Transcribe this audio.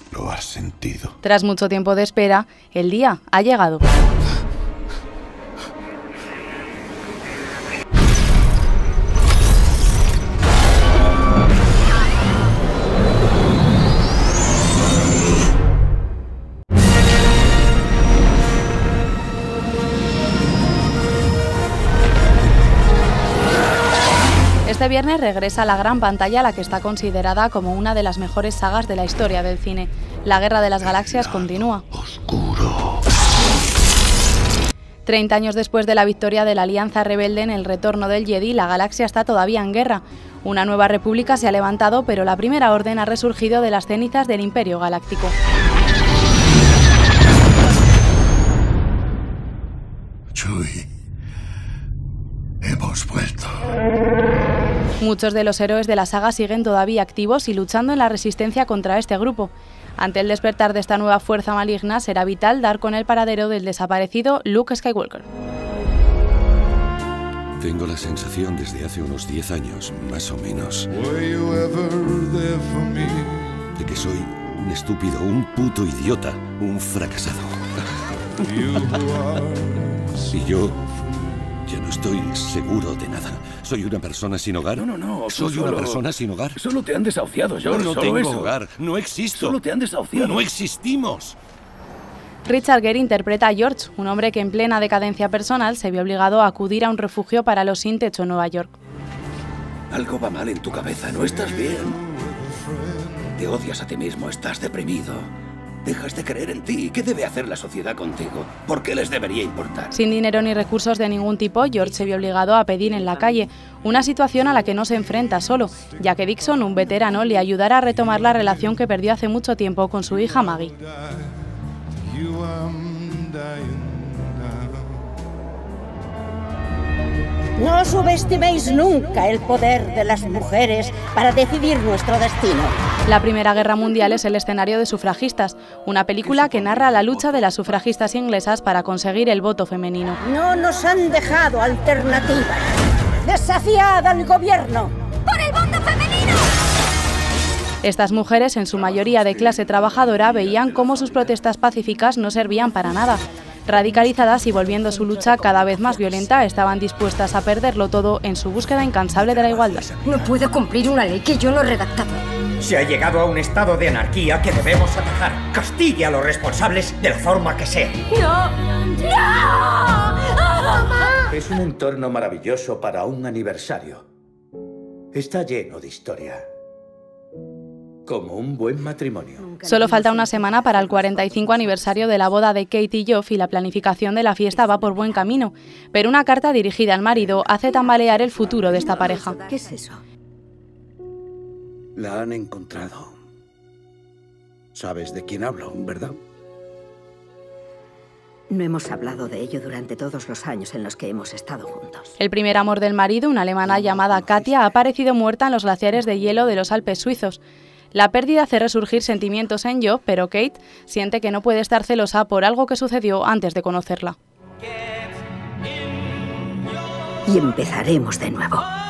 Lo has sentido. Tras mucho tiempo de espera, el día ha llegado. Este viernes regresa a la gran pantalla la que está considerada como una de las mejores sagas de la historia del cine. La Guerra de las Galaxias continúa. Oscuro. 30 años después de la victoria de la Alianza Rebelde en el retorno del Jedi, la galaxia está todavía en guerra. Una nueva república se ha levantado, pero la Primera Orden ha resurgido de las cenizas del Imperio Galáctico. Chewie, hemos vuelto. Muchos de los héroes de la saga siguen todavía activos y luchando en la resistencia contra este grupo. Ante el despertar de esta nueva fuerza maligna, será vital dar con el paradero del desaparecido Luke Skywalker. Tengo la sensación desde hace unos 10 años, más o menos, de que soy un estúpido, un puto idiota, un fracasado. Y yo ya no estoy seguro de nada. ¿Soy una persona sin hogar? No. ¿Soy una persona sin hogar? Solo te han desahuciado, George. No solo tengo eso. hogar. No existo. Solo te han desahuciado. No existimos. Richard Gere interpreta a George, un hombre que en plena decadencia personal se vio obligado a acudir a un refugio para los sin techo en Nueva York. Algo va mal en tu cabeza, no estás bien. Te odias a ti mismo, estás deprimido. Dejas de creer en ti. ¿Qué debe hacer la sociedad contigo? ¿Por qué les debería importar? Sin dinero ni recursos de ningún tipo, George se vio obligado a pedir en la calle, una situación a la que no se enfrenta solo, ya que Dixon, un veterano, le ayudará a retomar la relación que perdió hace mucho tiempo con su hija Maggie. No subestiméis nunca el poder de las mujeres para decidir nuestro destino. La Primera Guerra Mundial es el escenario de Sufragistas, una película que narra la lucha de las sufragistas inglesas para conseguir el voto femenino. No nos han dejado alternativa. ¡Desafiad al gobierno! ¡Por el voto femenino! Estas mujeres, en su mayoría de clase trabajadora, veían cómo sus protestas pacíficas no servían para nada. Radicalizadas y volviendo su lucha cada vez más violenta, estaban dispuestas a perderlo todo en su búsqueda incansable de la igualdad. No puedo cumplir una ley que yo no he redactado. Se ha llegado a un estado de anarquía que debemos atajar. Castigue a los responsables de la forma que sea. ¡No! ¡No! Es un entorno maravilloso para un aniversario. Está lleno de historia. Como un buen matrimonio. Solo falta una semana para el 45 aniversario de la boda de Kate y Geoff y la planificación de la fiesta va por buen camino. Pero una carta dirigida al marido hace tambalear el futuro de esta pareja. ¿Qué es eso? La han encontrado. Sabes de quién hablo, ¿verdad? No hemos hablado de ello durante todos los años en los que hemos estado juntos. El primer amor del marido, una alemana llamada Katia, ha aparecido muerta en los glaciares de hielo de los Alpes suizos. La pérdida hace resurgir sentimientos en Geoff, pero Kate siente que no puede estar celosa por algo que sucedió antes de conocerla. Y empezaremos de nuevo.